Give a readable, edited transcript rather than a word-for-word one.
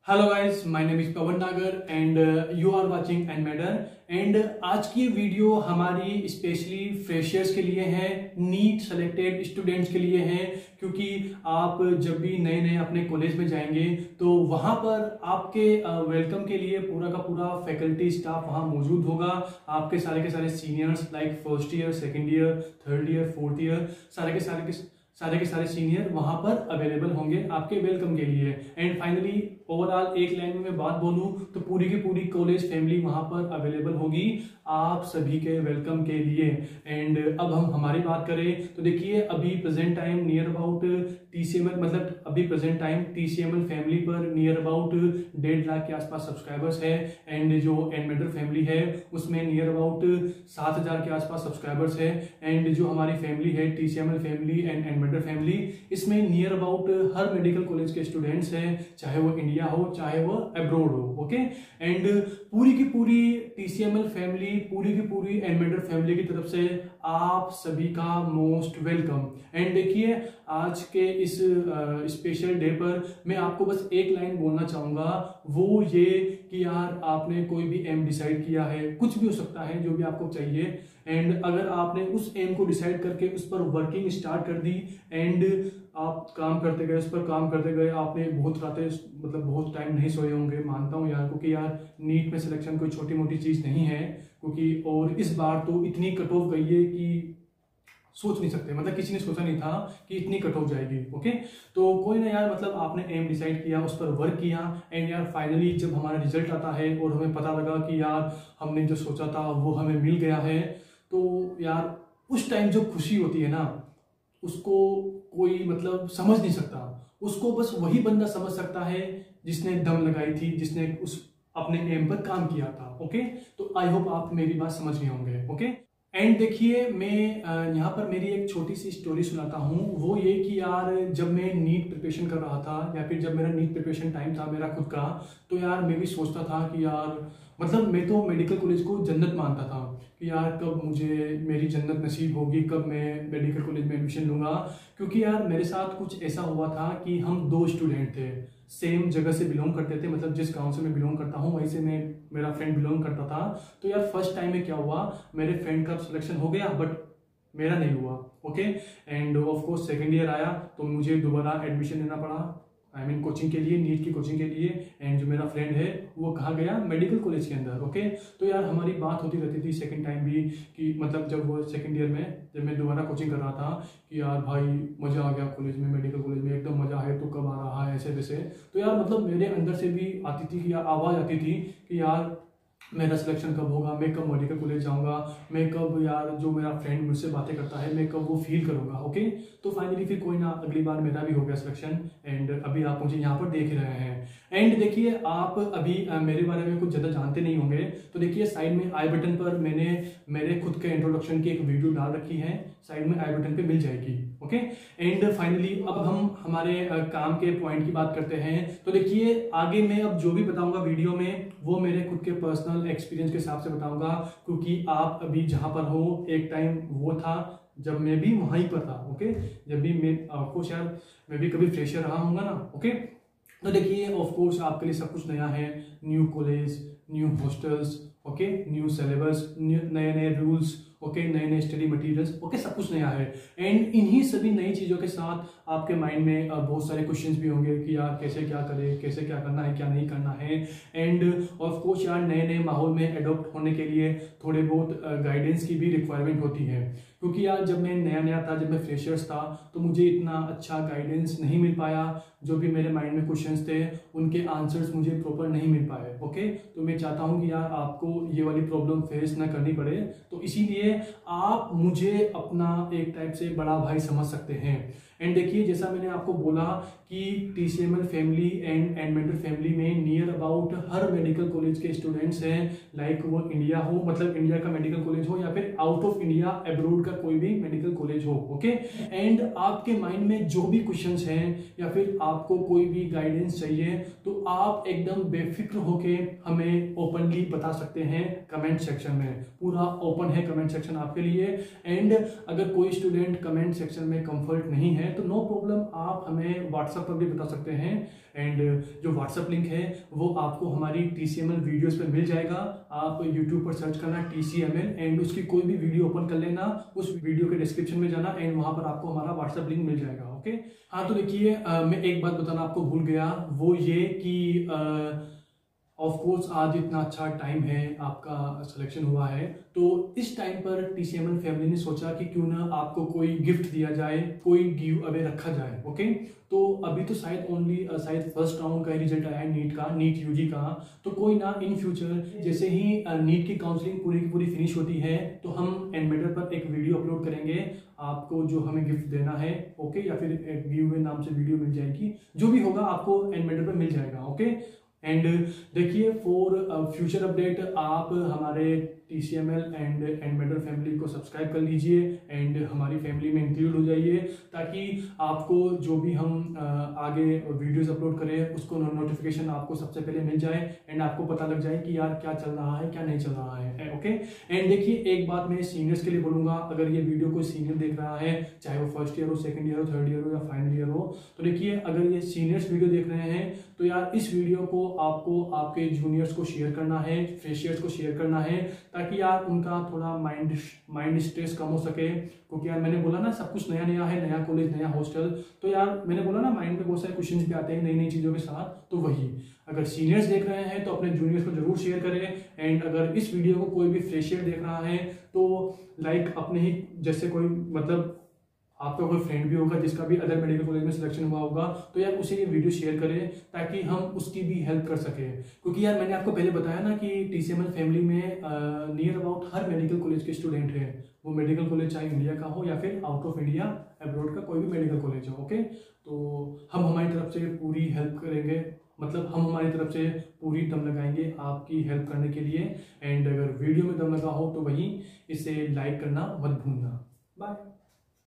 Hello guys, my name is Pavan Nagar and you are watching and matter. And आज की video हमारी specially freshers के लिए है, नीट सेलेक्टेड स्टूडेंट्स के लिए है, क्योंकि आप जब भी नए नए अपने कॉलेज में जाएंगे तो वहां पर आपके वेलकम के लिए पूरा का पूरा फैकल्टी स्टाफ वहां मौजूद होगा। आपके सारे के सारे seniors like first year, second year, third year, fourth year, सारे के सारे सीनियर वहां पर अवेलेबल होंगे आपके वेलकम के लिए। एंड फाइनली ओवरऑल एक लाइन में मैं बात बोलूं तो पूरी की पूरी कॉलेज फैमिली वहां पर अवेलेबल होगी आप सभी के वेलकम के लिए। एंड अब हम हमारी बात करें तो देखिए, अभी present time near about TCML मतलब अभी प्रेजेंट टाइम टीसीएमएल फैमिली पर नियर अबाउट 1.5 लाख के आसपास सब्सक्राइबर्स है। एंड जो एनमेडर फैमिली है उसमें नियर अबाउट 7,000 के आसपास सब्सक्राइबर्स है। एंड जो हमारी फैमिली है TCML family and NMedder family, इसमें नियर अबाउट हर मेडिकल कॉलेज के स्टूडेंट्स हैं, चाहे वो इंडिया हो चाहे वो अब्रोड हो। ओके, एंड पूरी की पूरी टीसीएमएल फैमिली, पूरी की पूरी एनमेडर फैमिली की तरफ से आप सभी का मोस्ट वेलकम। एंड देखिए, आज के इस स्पेशल डे पर मैं आपको बस एक लाइन बोलना चाहूंगा, वो ये कि यार आपने कोई भी एम डिसाइड किया है, कुछ भी हो सकता है जो भी आपको चाहिए, एंड अगर आपने उस एम को डिसाइड करके उस पर वर्किंग स्टार्ट कर दी एंड आप काम करते गए, उस पर काम करते गए, आपने बहुत रातें मतलब बहुत टाइम नहीं सोए होंगे, मानता हूँ यार, क्योंकि यार नीट में सिलेक्शन कोई छोटी मोटी चीज़ नहीं है, क्योंकि और इस बार तो इतनी कट ऑफ गई है कि सोच नहीं सकते, मतलब किसी ने सोचा नहीं था कि इतनी कट ऑफ जाएगी। ओके, तो कोई ना यार, मतलब आपने एम डिसाइड किया, उस पर वर्क किया, एंड यार फाइनली जब हमारा रिजल्ट आता है और हमें पता लगा कि यार हमने जो सोचा था वो हमें मिल गया है, तो यार उस टाइम जो खुशी होती है ना, उसको कोई मतलब समझ नहीं सकता। उसको बस वही बंदा समझ सकता है जिसने दम लगाई थी, जिसने उस अपने एम पर काम किया था। ओके, तो आई होप आप मेरी बात समझ गए होंगे। ओके, एंड देखिए, मैं यहाँ पर मेरी एक छोटी सी स्टोरी सुनाता हूँ। वो ये कि यार जब मैं नीट प्रिपरेशन कर रहा था, या फिर जब मेरा नीट प्रिपरेशन टाइम था मेरा खुद का, तो यार मैं भी सोचता था कि यार मतलब मैं तो मेडिकल कॉलेज को जन्नत मानता था कि यार कब मुझे मेरी जन्नत नसीब होगी, कब मैं मेडिकल कॉलेज में एडमिशन लूँगा। क्योंकि यार मेरे साथ कुछ ऐसा हुआ था कि हम 2 स्टूडेंट थे, सेम जगह से बिलोंग करते थे, मतलब जिस गांव से मैं बिलोंग करता हूँ वहीं से मेरा फ्रेंड बिलोंग करता था। तो यार फर्स्ट टाइम में क्या हुआ, मेरे फ्रेंड का सिलेक्शन हो गया बट मेरा नहीं हुआ। Okay, and of course second year आया तो मुझे दोबारा एडमिशन लेना पड़ा, आई मीन कोचिंग के लिए, नीट की कोचिंग के लिए। एंड जो मेरा फ्रेंड है वो कहाँ गया, मेडिकल कॉलेज के अंदर। ओके, तो यार हमारी बात होती रहती थी सेकंड टाइम भी कि मतलब जब वो सेकंड ईयर में जब मैं दोबारा कोचिंग कर रहा था कि यार भाई मज़ा आ गया कॉलेज में, मेडिकल कॉलेज में एकदम मज़ा है, तो कब आ रहा है, ऐसे वैसे। तो यार मतलब मेरे अंदर से भी आती थी कि यार आवाज़ आती थी कि यार मेरा सिलेक्शन कब होगा, मैं कब मेडिकल कॉलेज जाऊंगा, मैं कब यार जो मेरा फ्रेंड मुझसे बातें करता है मैं कब वो फील करूंगा। ओके, तो फाइनली फिर कोई ना, अगली बार मेरा भी हो गया सिलेक्शन, एंड अभी आप मुझे यहाँ पर देख रहे हैं। एंड देखिए, आप अभी मेरे बारे में कुछ ज़्यादा जानते नहीं होंगे, तो देखिए साइड में आई बटन पर मैंने मेरे खुद के इंट्रोडक्शन की एक वीडियो डाल रखी है, साइड में आई बटन पे मिल जाएगी। ओके, एंड फाइनली अब हम हमारे काम के पॉइंट की बात करते हैं। तो देखिए, आगे मैं अब जो भी बताऊंगा वीडियो में वो मेरे खुद के पर्सनल एक्सपीरियंस के हिसाब से बताऊंगा, क्योंकि आप अभी जहां पर हो, एक टाइम वो था जब मैं भी वहीं पर था। ओके, जब भी मैं आपको शायद मैं भी कभी फ्रेशर रहा हूँगा ना। ओके, तो देखिए ऑफ कोर्स आपके लिए सब कुछ नया है, new college, new hostels, okay, new syllabus, नए नए रूल्स, ओके, नए नए स्टडी मटेरियल्स, ओके, सब कुछ नया है। एंड इन्हीं सभी नई चीज़ों के साथ आपके माइंड में बहुत सारे क्वेश्चंस भी होंगे कि यार कैसे क्या करें, कैसे क्या करना है, क्या नहीं करना है। एंड ऑफ कोर्स यार नए नए माहौल में एडॉप्ट होने के लिए थोड़े बहुत गाइडेंस की भी रिक्वायरमेंट होती है, क्योंकि यार जब मैं नया नया था, जब मैं फ्रेशर्स था, तो मुझे इतना अच्छा गाइडेंस नहीं मिल पाया। जो भी मेरे माइंड में क्वेश्चंस थे उनके आंसर्स मुझे प्रॉपर नहीं मिल पाए। ओके, तो मैं चाहता हूँ कि यार आपको ये वाली प्रॉब्लम फेस ना करनी पड़े, तो इसीलिए आप मुझे अपना एक टाइप से बड़ा भाई समझ सकते हैं। एंड देखिए, जैसा मैंने आपको बोला कि TCML family and NMedder family में नियर अबाउट हर मेडिकल कॉलेज के स्टूडेंट्स हैं, लाइक वो इंडिया हो, मतलब इंडिया का मेडिकल कॉलेज हो, या फिर आउट ऑफ इंडिया अब्रोड का कोई भी मेडिकल कॉलेज हो। ओके, एंड आपके माइंड में जो भी क्वेश्चंस हैं या फिर आपको कोई भी गाइडेंस चाहिए, तो आप एकदम बेफिक्र होके हमें ओपनली बता सकते हैं कमेंट सेक्शन में। पूरा ओपन है कमेंट सेक्शन आपके लिए। एंड अगर कोई स्टूडेंट कमेंट सेक्शन में कंफर्ट नहीं है हैं तो नो प्रॉब्लम, आप हमें व्हाट्सएप पर भी बता सकते हैं। एंड जो व्हाट्सएप लिंक है वो आपको हमारी TCML वीडियोस पे मिल जाएगा। आप यूट्यूब पर सर्च करना TCML एंड उसकी कोई भी वीडियो ओपन कर लेना, उस वीडियो के डिस्क्रिप्शन में जाना एंड वहां पर आपको हमारा व्हाट्सएप लिंक मिल जाएगा। ओके, हाँ तो देखिए मैं एक बात बताना आपको भूल गया, वो ये कि ऑफ कोर्स आज इतना अच्छा टाइम है, आपका सिलेक्शन हुआ है, तो इस टाइम पर TCML फैमिली ने सोचा कि क्यों ना आपको कोई गिफ्ट दिया जाए, कोई गिव अवे रखा जाए। ओके, तो अभी तो शायद फर्स्ट राउंड का ही रिजल्ट आया है नीट UG का, तो कोई ना इन फ्यूचर जैसे ही नीट की काउंसलिंग पूरी की पूरी फिनिश होती है तो हम एनमेडर पर एक वीडियो अपलोड करेंगे, आपको जो हमें गिफ्ट देना है। ओके, या फिर गिव अवे नाम से वीडियो मिल जाएगी, जो भी होगा आपको एनमेडर पर मिल जाएगा। ओके, एंड देखिए फॉर फ्यूचर अपडेट आप हमारे TCML एंड एनमेडर फैमिली को सब्सक्राइब कर लीजिए एंड हमारी फैमिली में इंक्लूड हो जाइए, ताकि आपको जो भी हम आगे वीडियोस अपलोड करें उसको नोटिफिकेशन आपको सबसे पहले मिल जाए एंड आपको पता लग जाए कि यार क्या चल रहा है क्या नहीं चल रहा है। ओके, एंड देखिए एक बात मैं सीनियर्स के लिए बोलूंगा, अगर ये वीडियो कोई सीनियर देख रहा है, चाहे वो फर्स्ट ईयर हो, सेकेंड ईयर हो, थर्ड ईयर हो या फाइनल ईयर हो, तो देखिए अगर ये सीनियर्स वीडियो देख रहे हैं तो यार इस वीडियो को आपको आपके जूनियर्स को शेयर करना है, फ्रेशर्स को शेयर करना है, ताकि यार उनका थोड़ा माइंड स्ट्रेस कम हो सके। क्योंकि यार मैंने बोला ना सब कुछ नया नया है, नया कॉलेज नया हॉस्टल, तो यार मैंने बोला ना माइंड में बहुत सारे क्वेश्चंस भी आते हैं नई नई चीज़ों के साथ, तो वही अगर सीनियर्स देख रहे हैं तो अपने जूनियर्स को जरूर शेयर करें। एंड अगर इस वीडियो को कोई भी फ्रेशर देख रहा है तो लाइक अपने ही जैसे कोई मतलब आपका कोई फ्रेंड भी होगा जिसका भी अदर मेडिकल कॉलेज में सिलेक्शन हुआ होगा, तो यार उसे ये वीडियो शेयर करें ताकि हम उसकी भी हेल्प कर सके। क्योंकि यार मैंने आपको पहले बताया ना कि TCML फैमिली में नियर अबाउट हर मेडिकल कॉलेज के स्टूडेंट हैं, वो मेडिकल कॉलेज चाहे इंडिया का हो या फिर आउट ऑफ इंडिया अब्रॉड का कोई भी मेडिकल कॉलेज हो। ओके, तो हम हमारी तरफ से पूरी हेल्प करेंगे, मतलब हम हमारी तरफ से पूरी दम लगाएंगे आपकी हेल्प करने के लिए। एंड अगर वीडियो में दम लगा हो तो वही इसे लाइक करना मत भूलना। बाय।